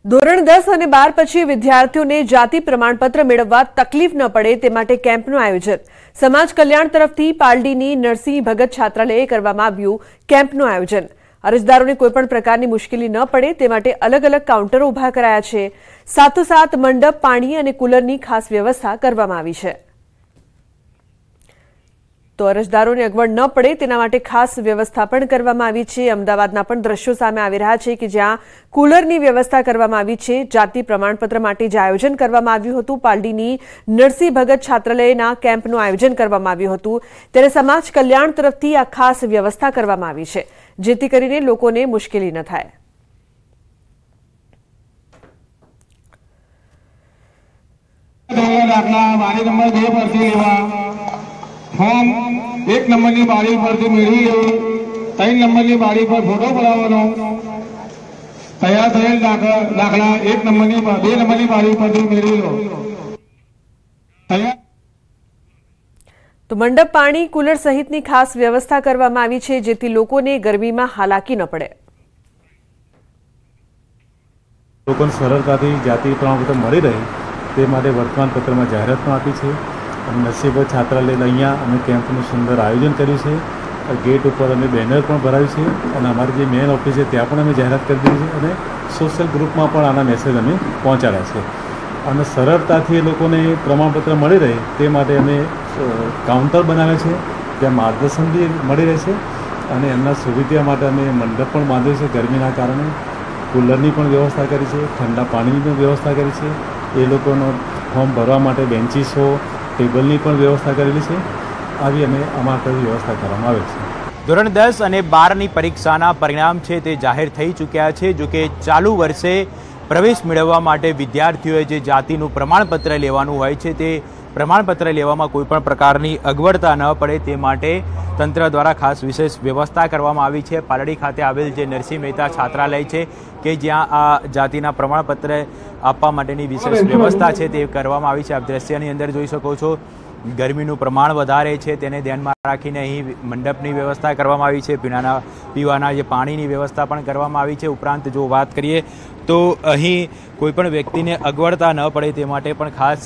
ધોરણ 10 અને 12 પછી વિદ્યાર્થીઓને જાતિ પ્રમાણપત્ર મેળવવા તકલીફ ન પડે તે માટે કેમ્પનું આયોજન સમાજ કલ્યાણ તરફથી પાલડીની નરસિંહ ભગત છાત્રાલયે કરવામાં આવ્યું કેમ્પનું આયોજન અરજદારોને કોઈપણ પ્રકારની મુશ્કેલી ન પડે તે માટે અલગ અલગ કાઉન્ટરો ઊભા કરાયા છે સાથોસાથ મંડપ પાણી અને કુલરની ખાસ વ્યવસ્થા કરવામાં આવી છે તો અરજદારોને અગવડ ન પડે તેના માટે ખાસ વ્યવસ્થા પણ કરવામાં આવી છે અમદાવાદના પણ દ્રશ્યો સામે આવી રહ્યા છે કે જ્યાં કુલરની વ્યવસ્થા કરવામાં આવી છે જાતિ પ્રમાણપત્ર માટે જે આયોજન કરવામાં આવ્યું હતું પાલડીની નરસિંહ ભગત છાત્રાલયના કેમ્પનું આયોજન કરવામાં આવ્યું હતું ત્યારે સમાજ કલ્યાણ તરફથી આ ખાસ વ્યવસ્થા કરવામાં આવી છે જેથી કરીને લોકોને મુશ્કેલી ન થાય फॉर्म 1 नंबर की बारी पर मेळवी लेवुं 3 नंबर की बारी पर फोटो पडावવાનો तैयार થયેલ દાખલા 1 नंबर की 2 नंबर की बारी पर मेळवी लो તો મંડપ પાણી કુલર સહિતની ખાસ વ્યવસ્થા કરવામાં આવી છે જેથી લોકોને ગરમીમાં હાલાકી ન પડે લોકોને સરળતાથી જાતિ પ્રમાણપત્ર મળી રહે તે માટે વર્તમાનપત્રમાં જાહેરાત પણ આપી છે નરસિંહ છાત્રાલય અહીંયા અમે કેમ્પનું સુંદર આયોજન કર્યું છે ગેટ ઉપર અમે બેનર પણ ભરાવ્યું છે અને અમારી જે મેન ઓફિસ છે ત્યાં પણ અમે જાહેરાત કરી દીધી છે અને સોશિયલ ગ્રુપમાં પણ આના મેસેજ અમે પહોંચાડ્યા છે અને સરળતાથી એ લોકોને પ્રમાણપત્ર મળી રહે તે માટે અમે કાઉન્ટર બનાવ્યા છે ત્યાં માર્ગદર્શન બી મળી રહે છે અને એમના સુવિધા માટે અમે મંડપ પણ બાંધ્યો છે ગરમીના કારણે કુલરની પણ વ્યવસ્થા કરી છે ઠંડા પાણીની પણ વ્યવસ્થા કરી છે એ લોકોનો ફોર્મ ભરવા માટે બેન્ચીસો ટેબલની પણ વ્યવસ્થા કરેલી છે આવી અમે અમારા વ્યવસ્થા કરવામાં આવે છે ધોરણ 10 અને 12ની પરીક્ષાના પરિણામ છે તે જાહેર થઈ ચૂક્યા છે જો કે ચાલુ વર્ષે પ્રવેશ મેળવવા માટે વિદ્યાર્થીઓએ જે જાતિનું પ્રમાણપત્ર લેવાનું હોય છે તે પ્રમાણપત્ર લેવામાં કોઈપણ પ્રકારની અગવડતા ન પડે તે માટે તંત્ર દ્વારા ખાસ વિશેષ વ્યવસ્થા કરવામાં આવી છે પાલડી ખાતે આવેલ જે નરસિંહ મહેતા છાત્રાલય છે કે જ્યાં આ જાતિના પ્રમાણપત્ર આપવા માટેની વિશેષ વ્યવસ્થા છે તે કરવામાં આવી છે આપ દ્રશ્યની અંદર જોઈ શકો છો ગરમીનું પ્રમાણ વધારે છે તેને ધ્યાનમાં રાખીને અહીં મંડપની વ્યવસ્થા કરવામાં આવી છે પીવાના જે પાણીની વ્યવસ્થા પણ કરવામાં આવી છે ઉપરાંત જો વાત કરીએ તો અહીં કોઈપણ વ્યક્તિને અગવડતા ન પડે તે માટે પણ ખાસ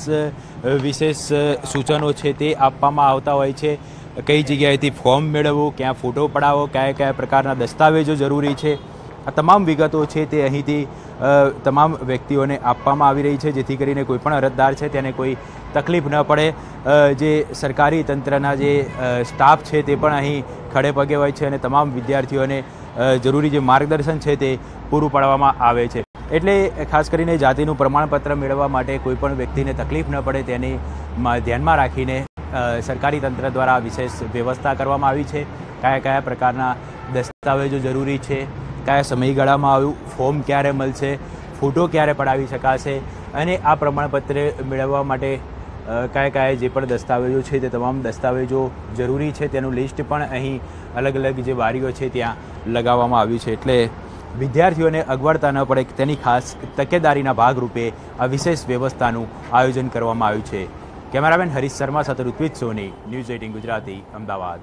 વિશેષ સૂચનો છે તે આપવામાં આવતા હોય છે કઈ જગ્યાએથી ફોર્મ મેળવવું ક્યાં ફોટો પડાવવો કયા કયા પ્રકારના દસ્તાવેજો જરૂરી છે આ તમામ વિગતો છે તે અહીંથી તમામ વ્યક્તિઓને આપવામાં આવી રહી છે જેથી કરીને કોઈપણ અરજદાર છે તેને કોઈ તકલીફ ન પડે જે સરકારી તંત્રના જે સ્ટાફ છે તે પણ અહીં ખડે પગે હોય છે અને તમામ વિદ્યાર્થીઓને જરૂરી જે માર્ગદર્શન છે તે પૂરું પાડવામાં આવે છે એટલે ખાસ કરીને જાતિનું પ્રમાણપત્ર મેળવવા માટે કોઈપણ વ્યક્તિને તકલીફ ન પડે તેને ધ્યાનમાં રાખીને સરકારી તંત્ર દ્વારા વિશેષ વ્યવસ્થા કરવામાં આવી છે કયા કયા પ્રકારના દસ્તાવેજો જરૂરી છે કયા સમયગાળામાં આવ્યું ફોર્મ ક્યારે મળશે ફોટો ક્યારે પડાવી શકાશે અને આ પ્રમાણપત્ર મેળવવા માટે કયા કયા જે પણ દસ્તાવેજો છે તે તમામ દસ્તાવેજો જરૂરી છે તેનું લિસ્ટ પણ અહીં અલગ અલગ જે બારીઓ છે ત્યાં લગાવવામાં આવ્યું છે એટલે વિદ્યાર્થીઓને અગવડતા ન પડે તેની ખાસ તકેદારીના ભાગરૂપે આ વિશેષ વ્યવસ્થાનું આયોજન કરવામાં આવ્યું છે કેમેરામેન હરીશ શર્મા સાથે ઋત્વિજ સોની ન્યૂઝ 18 ગુજરાતી અમદાવાદ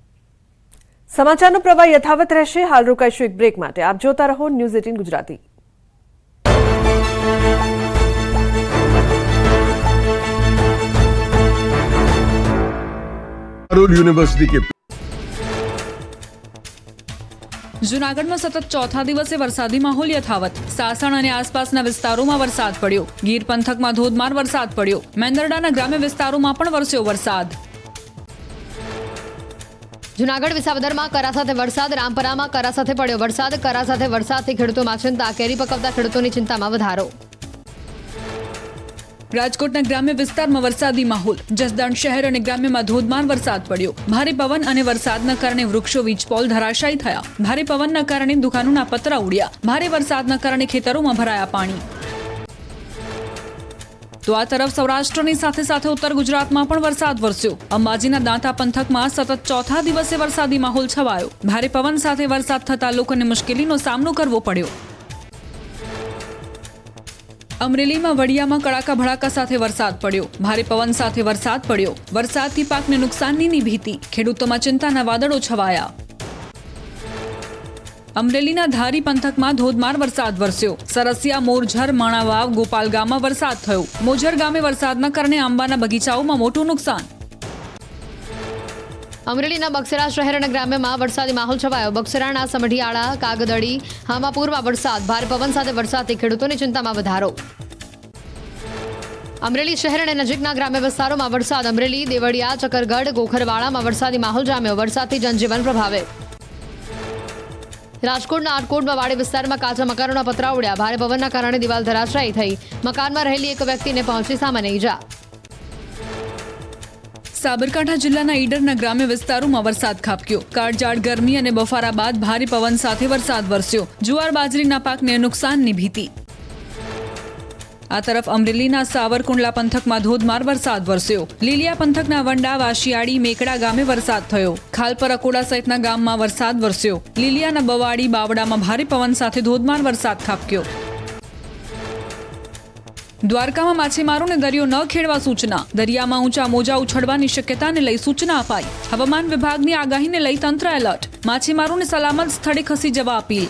સમાચારનો પ્રવાહ યથાવત રહેશે હાલ રોકાઈશું એક બ્રેક માટે આપ જોતા રહો ન્યૂઝ 18 ગુજરાતી यूनिवर्सिटी के जूनागढ़ में सतत चौथा दिवसे वरसादी माहौल यथावत सासण और आसपासना विस्तारों में वरसाद पड़्यो गीर पंथक में धोधमार वरसाद पड़्यो मेंदरडाना ग्राम्य विस्तारों में पण वरस्यो वरसाद जूनागढ़ विसावदर में करा साथे वरसाद रामपरा में करा साथे पड़्यो वरसाद करा साथे वरसादथी खेडूतों में चिंता केरी पकवता खेडूतोनी चिंता में वधारो राजकोटना ग्राम्य विस्तार में वरसादी माहौल जसदण शहर और ग्राम्य में धोधमार वरसाद पड़्यो भारे पवन और वरसादना कारणे वृक्षो वीजपोल धराशायी थया भारे पवनना कारणे दुकानोना पतरा उड्या भारे वरसादना कारणे खेतरों में भराया पाणी तो आ तरफ सौराष्ट्रनी साथे साथे उत्तर गुजरात में पण वरसाद वरस्यो अंबाजीना दांता पंथक में सतत चौथा दिवसे वरसादी माहौल छवायो भारे पवन साथे वरसाद थता लोकोने मुश्केलीनो सामनो करवो पड्यो अमरेली में वडिया में कड़ाका भड़ाका साथे वरसाद पड़्यो भारे पवन साथे वरसाद पड़्यो वरसादथी पाकने नुकसाननी भीति खेडूतों में चिंताना वादळो छवाया અમરેલીના ધારી પંથકમાં ધોધમાર વરસાદ વરસ્યો. સરસિયા, મોરઝર, માણાવાવ, ગોપાલ ગામમાં વરસાદ થયો. મોજર ગામે વરસાદના કારણે આંબાના બગીચાઓમાં મોટું નુકસાન. અમરેલીના બગસરા શહેર અને ગ્રામ્યમાં વરસાદી માહોલ છવાયો. બગસરાના સમઢિયાળા, કાગદડી, હામાપુરમાં વરસાદ. ભારે પવન સાથે વરસાદથી ખેડૂતોની ચિંતામાં વધારો. અમરેલી શહેર અને નજીકના ગ્રામ્ય વિસ્તારોમાં વરસાદ. અમરેલી, દેવળિયા, ચકરગઢ, ગોખરવાડામાં વરસાદી માહોલ જામ્યો. વરસાદથી જનજીવન પ્રભાવિત. રાજકોટના આટકોટમાં વાડી વિસ્તારમાં કાચા મકાનોના પતરા ઉડ્યા. ભારે પવનના કારણે દિવાલ ધરાશાયી થઈ. મકાનમાં રહેલી એક વ્યક્તિને પહોંચી સામાન્ય ઈજા. સાબરકાંઠા જિલ્લાના ઈડરના ગ્રામ્ય વિસ્તારોમાં વરસાદ ખાબક્યો. કાળઝાળ ગરમી અને બફારા બાદ ભારે પવન સાથે વરસાદ વરસ્યો. જુવાર બાજરીના પાકને નુકસાનની ભીતિ. આ તરફ અમરેલીના સાવરકુંડલા પંથકમાં ધોધમાર વરસાદ વરસ્યો. લીલિયા પંથકના વંડા, વાશિયાળી, મેકડા ગામે વરસાદ થયો. ખાલપર, અકોડા સહિતના ગામમાં વરસાદ વરસ્યો. લીલિયાના બવાડી, બાવડામાં ભારે પવન સાથે ધોધમાર વરસાદ ખાબક્યો. દ્વારકામાં માછીમારોને દરિયો ન ખેડવા સૂચના. દરિયામાં ઊંચા મોજા ઉછળવાની શક્યતાને લઈ સૂચના અપાઈ. હવામાન વિભાગની આગાહીને લઈ તંત્ર એલર્ટ. માછીમારોને સલામત સ્થળે ખસી જવા અપીલ.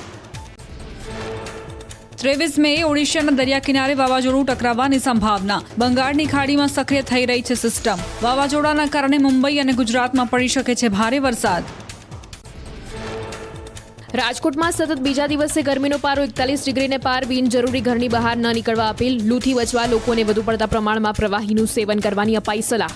23 મે ઓડિશાના દરિયા કિનારે વાવાઝોડું ટકરાવવાની સંભાવના. બંગાળની ખાડીમાં સક્રિય થઈ રહી છે સિસ્ટમ. વાવાઝોડાના કારણે મુંબઈ અને ગુજરાતમાં પડી શકે છે ભારે વરસાદ. રાજકોટમાં સતત બીજા દિવસે ગરમીનો પારો 41 ડિગ્રીને પાર. બિનજરૂરી ઘરની બહાર ન નીકળવા અપીલ. લૂથી બચવા લોકોને વધુ પડતા પ્રમાણમાં પ્રવાહીનું સેવન કરવાની અપાઈ સલાહ.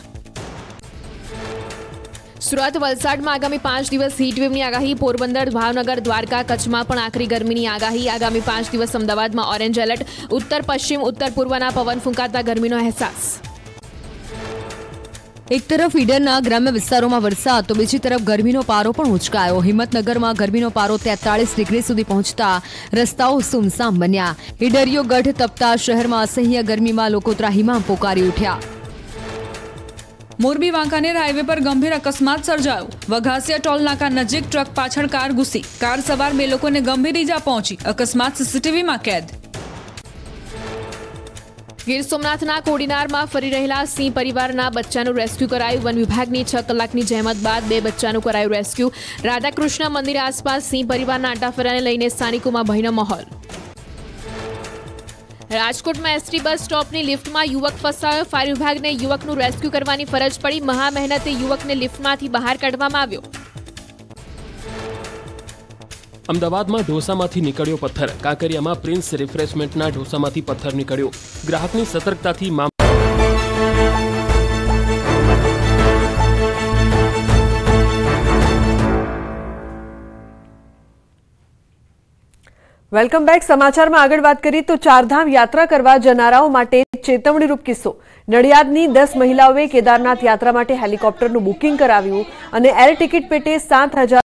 સુરત, વલસાડમાં આગામી 5 દિવસ હીટવેવની આગાહી. પોરબંદર, ભાવનગર, દ્વારકા, કચ્છમાં પણ આકરી ગરમીની આગાહી. આગામી 5 દિવસ અમદાવાદમાં ઓરેન્જ એલર્ટ. ઉત્તર પશ્ચિમ, ઉત્તર પૂર્વના પવન ફૂંકાતા ગરમીનો અહેસાસ. એક તરફ ઈડરના ગ્રામ્ય વિસ્તારોમાં વરસાદ તો બીજી તરફ ગરમીનો પારો પણ ઉંચકાયો. હિંમતનગરમાં ગરમીનો પારો 43 ડિગ્રી સુધી પહોંચતા રસ્તાઓ સુમસામ બન્યા. ઈડરિયો ગઢ તપતા શહેરમાં અસહ્ય ગરમીમાં લોકો ત્રાહિમામ પોકારી ઉઠ્યા. મોરબી વાંકાનેર હાઈવે પર ગંભીર અકસ્માત સર્જાયો. વઘાસિયા ટોલ નાકા નજીક ટ્રક પાછળ કાર ઘૂસી. કાર સવાર 2 લોકોને ગંભીર ઈજા પહોંચી. અકસ્માત સીસીટીવીમાં કેદ. ગીર સોમનાથના કોડીનારમાં ફરી રહેલા સિંહ પરિવારના બચ્ચાનું રેસ્ક્યુ કરાયું. વન વિભાગની 6 કલાકની જહેમત બાદ 2 બચ્ચાનું કરાયું રેસ્ક્યુ. રાધાકૃષ્ણ મંદિર આસપાસ સિંહ પરિવારના આંટાફેરાને લઈને સ્થાનિકોમાં ભયનો માહોલ. રાજકોટમાં એસટી બસ સ્ટોપની લિફ્ટમાં યુવક ફસાયો. ફાયર વિભાગને યુવકનું રેસ્ક્યુ કરવાની ફરજ પડી. મહા મહેનતે યુવકને લિફ્ટમાંથી બહાર કાઢવામાં આવ્યો. અમદાવાદમાં ઢોસામાંથી નીકળ્યો પથ્થર. કાંકરિયામાં પ્રિન્સ રિફ્રેશમેન્ટના ઢોસામાંથી પથ્થર નીકળ્યો. ગ્રાહકની સતર્કતાથી વેલકમ બેક. સમાચારમાં આગળ વાત કરીએ તો ચારધામ યાત્રા કરવા જનારાઓ માટે ચેતવણીરૂપ કિસ્સો. નડિયાદની 10 મહિલાઓએ કેદારનાથ યાત્રા માટે હેલિકોપ્ટરનું બુકિંગ કરાવ્યું અને એર ટિકિટ પેટે 7,000